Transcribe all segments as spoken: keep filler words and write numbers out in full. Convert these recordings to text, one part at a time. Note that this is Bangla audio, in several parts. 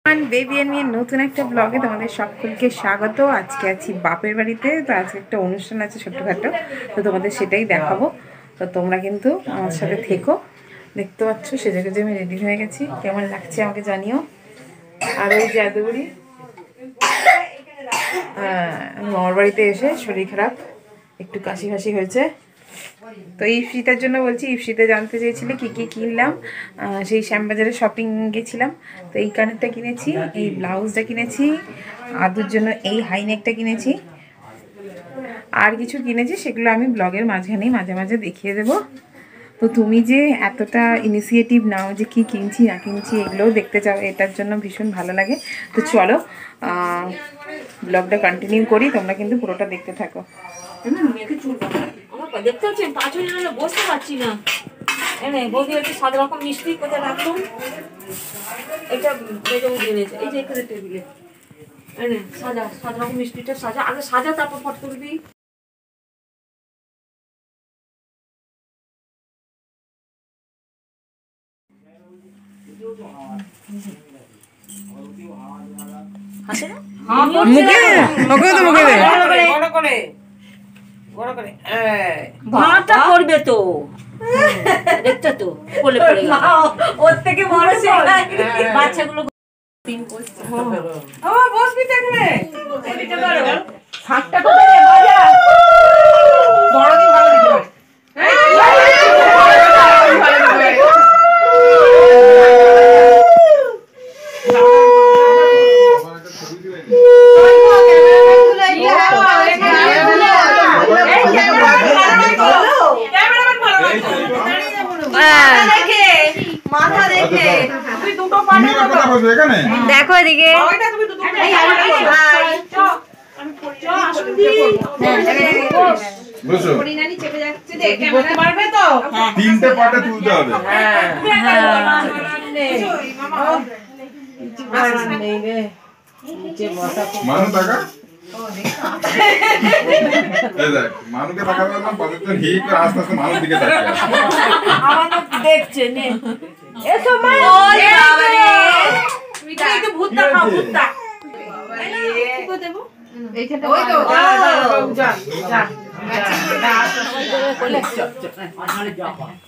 বেবি নিয়ে নতুন একটা ব্লগে তোমাদের সকলকে স্বাগত। আজকে আছি বাপের বাড়িতে, তো আজকে একটা অনুষ্ঠান আছে ছোট্টখাটো, তো তোমাদের সেটাই দেখাবো। তো তোমরা কিন্তু আমার সাথে থেকো। দেখতে পাচ্ছ সেজে গুজে আমি রেডি হয়ে গেছি, কেমন লাগছে আমাকে জানিও। আর ওই জাদুগুড়ি আমি মামার বাড়িতে এসে শরীর খারাপ, একটু কাশি ফাশি হয়েছে, তো ইফসিতার জন্য বলছি। ইফসিতে জানতে চেয়েছিলে কী কী কিনলাম, সেই শ্যামবাজারে শপিং গেছিলাম। তো এই কানেরটা কিনেছি, এই ব্লাউজটা কিনেছি, আদুর জন্য এই হাইনেকটা কিনেছি, আর কিছু কিনেছি, সেগুলো আমি ব্লগের মাঝখানেই মাঝে মাঝে দেখিয়ে দেবো। তো তুমি যে এতটা ইনিশিয়েটিভ নাও যে কি কিনছি না কিনছি এগুলোও দেখতে চাও, এটার জন্য ভীষণ ভালো লাগে। তো চলো ব্লগটা কন্টিনিউ করি, তোমরা কিন্তু পুরোটা দেখতে থাকো। দেখতে পাচ্ছেন পাঁচজন জন্য বসতে পারছি না। এনে বৌদি একটু সাত রকম মিষ্টি কোথায় রাখলাম, এটা বেজে উঠে এনেছে এই যে এখানে টেবিলে। এনে সাজা সাত রকম মিষ্টিটা সাজা, আগে সাজা তারপর ফট তুলবি। ভাঁটা করবে তো, দেখতে তো কোলে পড়ে গেল ওর থেকে বড় সে বাচ্চাগুলো ও বসবি দেখবে এটা করো হাতটা কোথায় বাজা বড় দিন ভালো দিতে পারে। দেখো এদিকে তিনটে পাটে তুলতে হবে। মানু টাকা মানুকে টাকা দিলাম পঁচাত্তর হিট আস্তে আস্তে মানুষ দিকে দেখছে নে এসো মা ওই বাবা রে তুই তো ভূতটা খাও ভূতটা কি দেব এইখানটা ওই তো যা যা যা কোলে চপ চপ আরে যা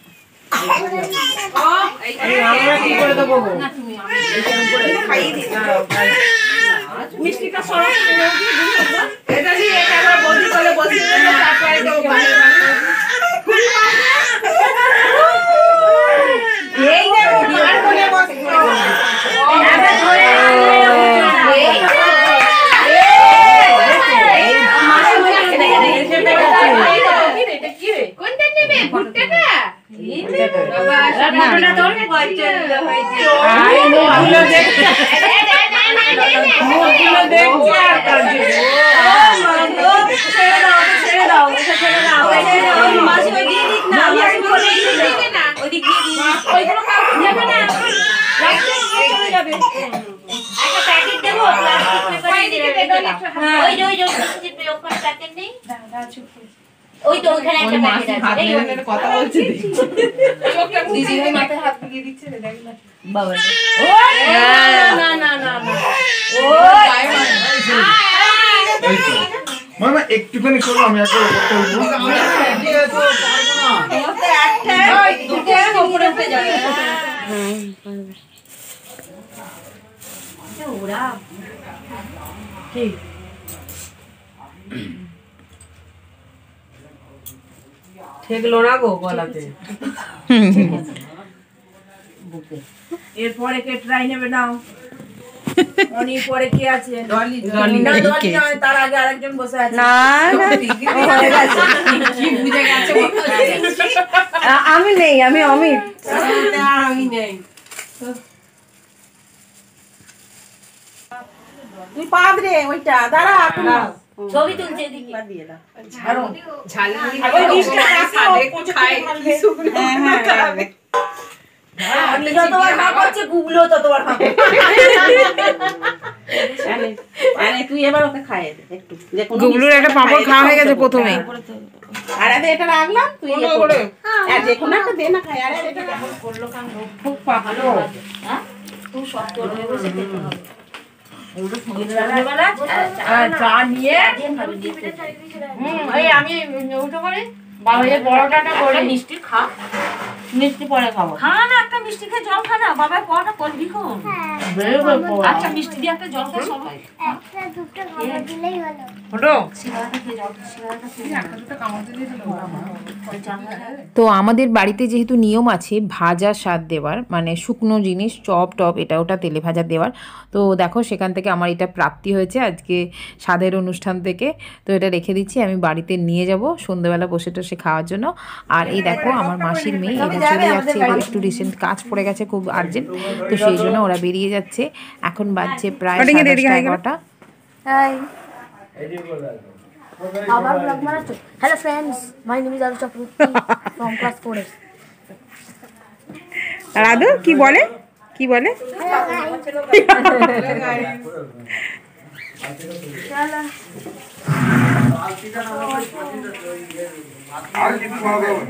ও এই আমরা কি করে দেব গো না তুমি এইখানে করে খাইয়ে দিই মিষ্টিটা সরস করে দিই এটা দিয়ে এটা একবার বদি করে বসিয়ে দেব তারপরে দেব ভালো এই নে আর কোলে বসে আরে ধরে এই মাসি বলে এটা কি রে কোনটা নেবে ভুট্টাটা এই বাবা ভুট্টাটা তোর পছন্দ হয়েছে আই নো গুলো দেখতে মুখগুলো দেখতে আর কাজে ও ছেড়ে দাও ছেড়ে দাও ছেড়ে দাও মাসি ওই দিয়ে দিক না মাসি বলে দিবে না ওই দিক দিয়ে দিই ওইগুলো কাউকে দেবে না রাখতে নিয়ে চলে যাবে একটা প্যাকেট দেবো প্লাস্টিক পেপারে দিয়ে দেবে ওই যে ওই যে মিষ্টির পেপার প্যাকেট নেই দাদা চুপ ওই তো ওখানে একটা প্যাকেট আছে এই ওখানে কথা বলছে চোখটা দিদি ওই মাথায় হাত দিয়ে দিচ্ছে রে দেখ না বাবা ও না না না না ও মামা একটুখানি করো আমি একবার করতে বলবো আমরা রেডি হয়ে তো পারবো না ওতে একটা ওই দুটো উপরে উঠে যাবে হুম পারবে ওরা কি ঠেকলো না গো গলাতে এরপরে কে ট্রাই নেবে নাও অনেক পরে কি আছে ডলি ডলি না ডলি না তার আগে আরেকজন বসে আছে না না হয়ে গেছে কি বুঝে গেছে আমি নেই, আমি অমিত আমি নেই তুই পাদ রে ওইটা দাঁড়া এখন ছবি তুলছে এদিকে পা দিয়ে দাও ছাড়ো ঝালমুড়ি ওই ডিশটা খাবে কিছু খায় কি শুকনো না খাবে আমি যতবার মা করছে গুগলো ততবার খাবে আরে আরে তুই এবার ওকে খাইয়ে দে একটু দেখো গুগলুর একটা পাপড় খাওয়া হয়ে গেছে প্রথমেই। আরে এটা রাখলাম তুই ইয়ে করে আর যে কোনো একটা দে না খাই। আরে এটা কেমন করলো কাম খুব ভালো হ্যাঁ খুব শক্ত হয়ে বসে খেতে হবে। সন্ধ্যেবেলা চা নিয়ে হুম এই আমি উঠে পড়ি বাবাইয়ের পরোটাটা করে মিষ্টি খা, মিষ্টি পরে খাবো। খা না একটা মিষ্টি খেয়ে জল খা না, বাবার পরোটা করবি কোন? আচ্ছা মিষ্টি দিয়ে একটা জল খাই সবাই। একটা দুটো খাবার দিলেই হলো। হলো সিঙ্গাড়াটা খেয়ে জল সিঙ্গাড়াটা খেয়ে একটা দুটো কামড় দিয়ে দিল ওই চা খা। তো আমাদের বাড়িতে যেহেতু নিয়ম আছে ভাজা স্বাদ দেওয়ার, মানে শুকনো জিনিস চপ টপ এটা ওটা তেলে ভাজা দেওয়ার, তো দেখো সেখান থেকে আমার এটা প্রাপ্তি হয়েছে আজকে স্বাদের অনুষ্ঠান থেকে। তো এটা রেখে দিচ্ছি, আমি বাড়িতে নিয়ে যাব সন্ধ্যেবেলা বসে টসে খাওয়ার জন্য। আর এই দেখো আমার মাসির মেয়ে এরা চলে যাচ্ছে, এবার একটু রিসেন্ট কাজ পড়ে গেছে খুব আর্জেন্ট, তো সেই জন্য ওরা বেরিয়ে যাচ্ছে। এখন বাজছে প্রায় সাড়ে দশটা এগারোটা। হাই আবার ব্লগ বানাচ্ছো? Hello friends, my name is Alu Chakraborty from class four. Radhu কি বলে কি বলে আর কিছু খাওয়া দাওয়া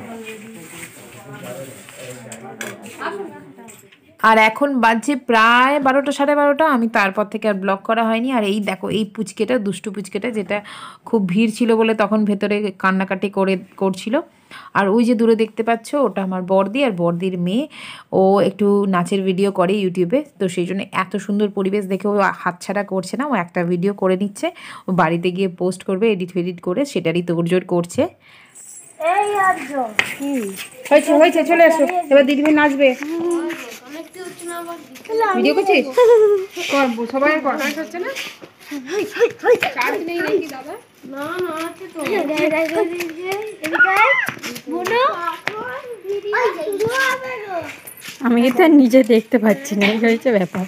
আর এখন বাজছে প্রায় বারোটা সাড়ে বারোটা, আমি তারপর থেকে আর ব্লগ করা হয়নি। আর এই দেখো এই পুচকেটা দুষ্টু পুচকেটা, যেটা খুব ভিড় ছিল বলে তখন ভেতরে কান্নাকাটি করে করছিল। আর ওই যে দূরে দেখতে পাচ্ছ ওটা আমার বড়দি, আর বড়দির মেয়ে, ও একটু নাচের ভিডিও করে ইউটিউবে, তো সেই জন্য এত সুন্দর পরিবেশ দেখে ও হাতছাড়া করছে না, ও একটা ভিডিও করে নিচ্ছে, ও বাড়িতে গিয়ে পোস্ট করবে এডিট ফেডিট করে, সেটারই তোড়জোড় করছে। এই আর্য হয়েছে হয়েছে চলে আসো, এবার দিদিভাই নাচবে। ভিডিও করছিস? কর সবাই কর হচ্ছে না চার্জ নেই নাকি দাদা? না না আছে তো এদিকে বুনো ভিডিও শুরু হবে গো। আমি তো আর নিজে দেখতে পাচ্ছি না, এই হয়েছে ব্যাপার।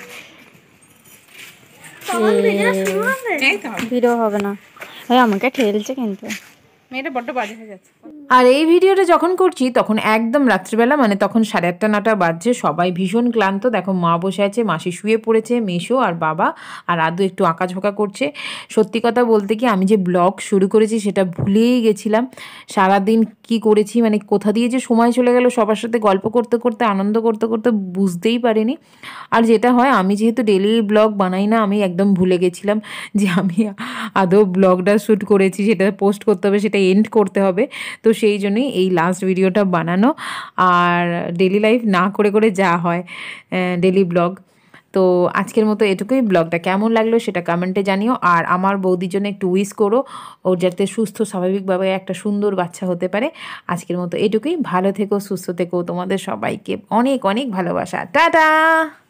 তখন ভিডিও শুরু হবে। এই তো ভিডিও হবে না, ওই আমাকে ঠেলছে কিন্তু। মেয়েটা বড্ড বাজে হয়ে যাচ্ছে। আর এই ভিডিওটা যখন করছি তখন একদম রাত্রিবেলা, মানে তখন সাড়ে আটটা নটা বাজছে, সবাই ভীষণ ক্লান্ত। দেখো মা বসে আছে, মাসি শুয়ে পড়েছে, মেশো আর বাবা, আর আদু একটু আঁকাঝোঁকা করছে। সত্যি কথা বলতে কি আমি যে ব্লগ শুরু করেছি সেটা ভুলেই গেছিলাম। সারাদিন কি করেছি, মানে কোথা দিয়ে যে সময় চলে গেল সবার সাথে গল্প করতে করতে আনন্দ করতে করতে বুঝতেই পারিনি। আর যেটা হয়, আমি যেহেতু ডেলি ব্লগ বানাই না, আমি একদম ভুলে গেছিলাম যে আমি আদৌ ব্লগটা শ্যুট করেছি, সেটা পোস্ট করতে হবে, সেটা এন্ড করতে হবে। তো সেই জন্যই এই লাস্ট ভিডিওটা বানানো। আর ডেলি লাইফ না করে করে যা হয় ডেলি ব্লগ। তো আজকের মতো এটুকুই। ব্লগটা কেমন লাগলো সেটা কমেন্টে জানিও। আর আমার বৌদির জন্য একটু উইশ করো, ওর যাতে সুস্থ স্বাভাবিকভাবে একটা সুন্দর বাচ্চা হতে পারে। আজকের মতো এটুকুই। ভালো থেকো, সুস্থ থেকো, তোমাদের সবাইকে অনেক অনেক ভালোবাসা। টাটা।